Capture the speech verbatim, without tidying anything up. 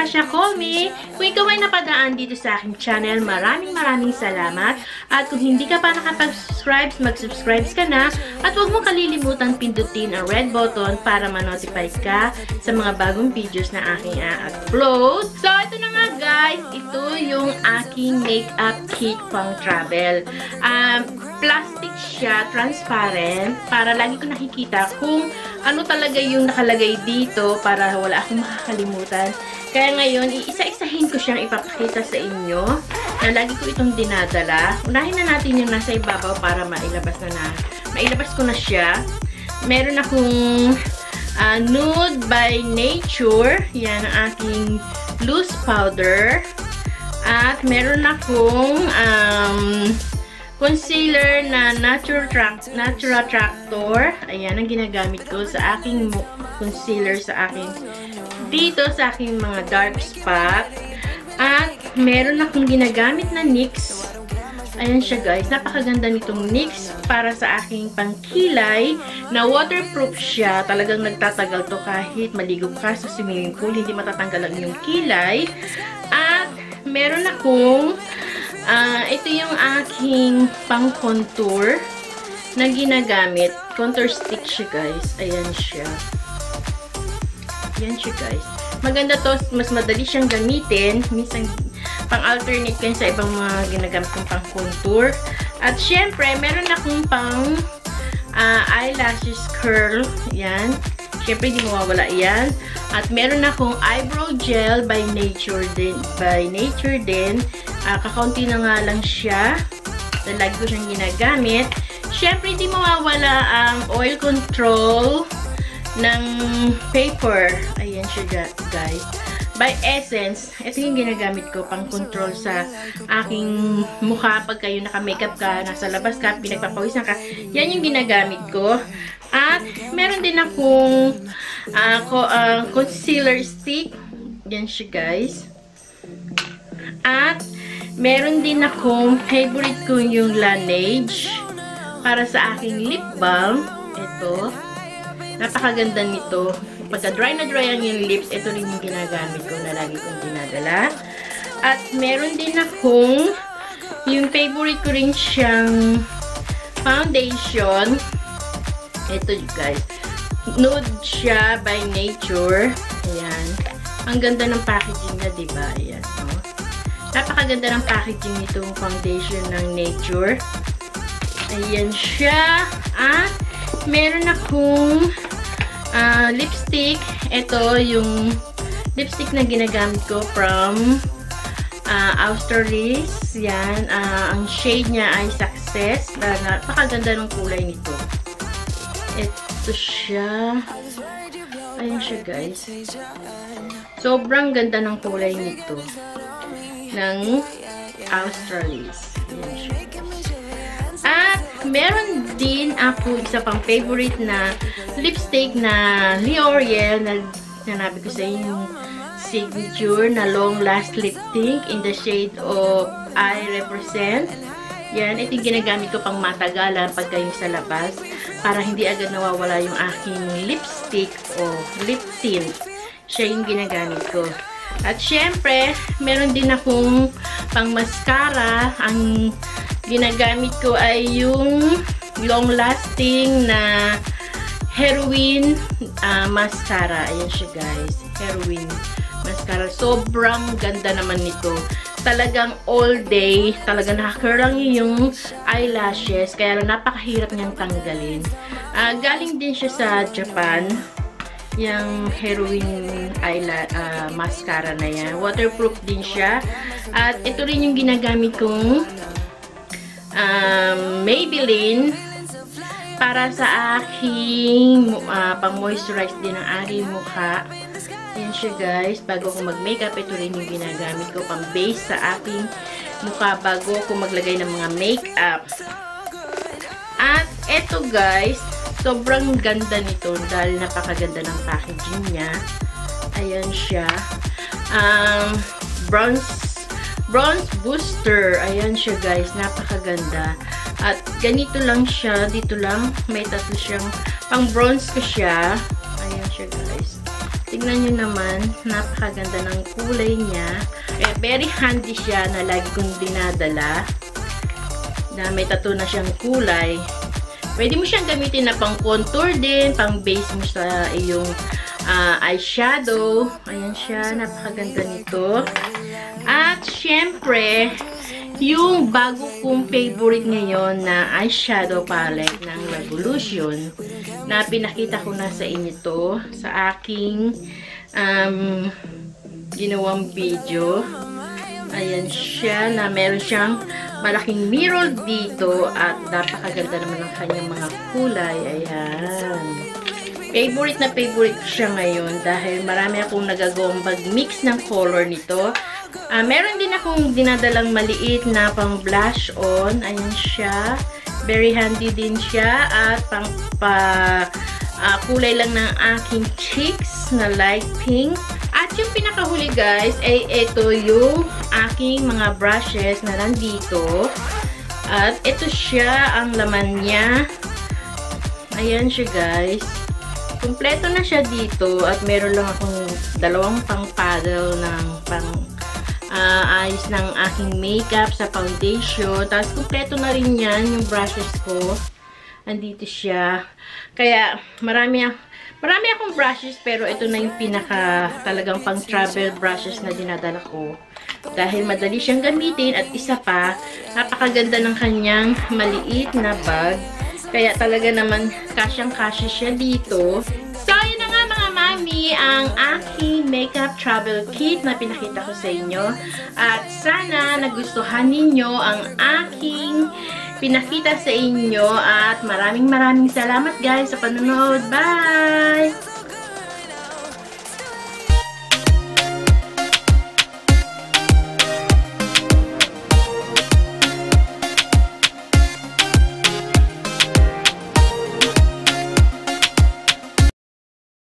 Tasha Colme. Kung ikaw ay napadaan dito sa aking channel, maraming maraming salamat. At kung hindi ka pa nakapag-subscribe, mag-subscribe ka na. At huwag mo kalilimutan pindutin ang red button para ma-notify ka sa mga bagong videos na aking i-upload. So, ito na nga guys. Ito yung aking makeup kit pang travel. Um, plastic siya, transparent, para lagi ko nakikita kung ano talaga yung nakalagay dito para wala akong makakalimutan. Kaya ngayon, iisa-isahin ko siyang ipapakita sa inyo na lagi ko itong dinadala. Unahin na natin yung nasa ibabaw para mailabas na na. Mailabas ko na siya. Meron akong uh, Nude by Nature. Yan ang aking loose powder. At meron akong um, concealer na Natural, Tract Natural Tractor. Ayan ang ginagamit ko sa aking concealer sa aking dito sa aking mga dark spot. At meron akong ginagamit na N Y X. Ayan siya guys. Napakaganda nitong N Y X para sa aking pangkilay na waterproof siya. Talagang nagtatagal to kahit maligo ka sa swimming pool. Hindi matatanggal ang iyong kilay. At meron akong uh, ito yung aking pang contour na ginagamit. Contour stick siya guys. Ayan siya. Ayan siya guys. Maganda to. Mas madali siyang gamitin. Minsan pang-alternate kayo sa ibang mga ginagamit kong pang contour. At syempre, meron akong pang uh, eyelashes curl. Ayan. Syempre, hindi mawawala yan. At meron akong eyebrow gel by Nature din. By Nature din. Uh, kakaunti na nga lang siya. So, lagi ko siyang ginagamit. Syempre, hindi mawawala ang oil control ng paper. Ayan siya, guys. By Essence. Ito yung ginagamit ko pang control sa aking mukha. Pag kayo naka-makeup ka, nasa labas ka, pinagpapawisan ka. Yan yung ginagamit ko. At meron din akong uh, ko, uh, concealer stick. Yan siya, guys. At meron din akong favorite ko yung Laneige para sa aking lip balm. Ito. Napakaganda nito. Pagka dry na dry ang yung lips, ito rin yung ginagamit ko na lagi kong dinadala. At meron din akong yung favorite ko rin siyang foundation. Ito guys. Nude siya by Nature. Ayan. Ang ganda ng packaging na, diba? Ayan. No? Napakaganda ng packaging nitong foundation ng Nature. Ayan siya. At meron akong uh, lipstick. Ito yung lipstick na ginagamit ko from uh, Australis. Yan. Uh, ang shade niya ay Success. Uh, napakaganda ng kulay nito. Ito siya. Ayan siya guys. Sobrang ganda ng kulay nito. Ng Australis. Ayan siya. At meron din ako isa pang favorite na lipstick na L'Oreal na sinabi ko sa inyo yung signature na long last lip tint in the shade of I Represent. Yan, ito yung ginagamit ko pang matagalan pag kayo sa labas para hindi agad nawawala yung aking lipstick o lip tint. Siya yung ginagamit ko. At syempre, meron din akong pang mascara. Ang ginagamit ko ay yung long-lasting na Heroin uh, mascara. Ayan siya guys. Heroin mascara. Sobrang ganda naman nito. Talagang all day. Talagang nakakarang yung eyelashes. Kaya lang napakahirap niyang tanggalin. Uh, galing din siya sa Japan. Yung Heroin eyelash uh, mascara na yan. Waterproof din siya. At ito rin yung ginagamit kong Um, Maybelline para sa aking uh, pang-moisturize din ang aking mukha. Yan siya guys. Bago ko mag-makeup, ito rin yung ginagamit ko pang base sa aking mukha bago ko maglagay ng mga makeup. At ito guys, sobrang ganda nito dahil napakaganda ng packaging niya. Ayan siya. Um, bronze Bronze Booster. Ayan siya guys. Napakaganda. At ganito lang siya. Dito lang. May tatlo siyang pang bronze ko siya. Ayan siya guys. Tignan nyo naman, napakaganda ng kulay niya. Eh, very handy siya na lagi kong dinadala. Na may tattoo na siyang kulay. Pwede mo siyang gamitin na pang contour din, pang base mo sa iyong uh, eyeshadow. Ayan siya, napakaganda nito. At syempre, yung bago kong favorite ngayon na eyeshadow palette ng Revolution na pinakita ko na sa inyo to sa aking um, ginawang video. Ayan siya na meron siyang malaking mirror dito at napakaganda naman ng kanyang mga kulay. Ayan. Favorite na favorite ko siya ngayon dahil marami akong nagagawang mag-mix ng color nito. Uh, meron din akong dinadalang maliit na pang blush on. Ayan siya. Very handy din siya at pang pa, uh, kulay lang ng aking cheeks na light pink. At yung pinakahuli guys ay ito yung aking mga brushes na nandito. At ito siya ang laman niya. Ayan siya guys. Kompleto na siya dito at meron lang akong dalawang pang paddle ng pang uh, ayos ng aking makeup sa foundation. Tapos kompleto na rin yan yung brushes ko. Andito siya. Kaya marami, marami akong brushes pero ito na yung pinaka talagang pang travel brushes na dinadala ko. Dahil madali siyang gamitin at isa pa, napakaganda ng kanyang maliit na bag. Kaya talaga naman kasyang-kasya siya dito. So, yun na nga mga mami, ang aking makeup travel kit na pinakita ko sa inyo. At sana nagustuhan ninyo ang aking pinakita sa inyo. At maraming maraming salamat guys sa panonood. Bye!